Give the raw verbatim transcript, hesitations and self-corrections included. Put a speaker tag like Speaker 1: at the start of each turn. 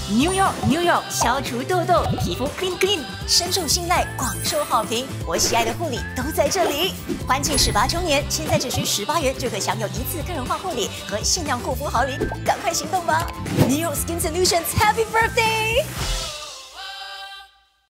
Speaker 1: New York New York 消除痘痘，皮肤 clean clean， 深受信赖，广受好评。我喜爱的护理都在这里。欢庆十八周年，现在只需十八元就可享有一次个人化护理和限量护肤好礼，赶快行动吧 ！New York Skin Solutions Happy Birthday！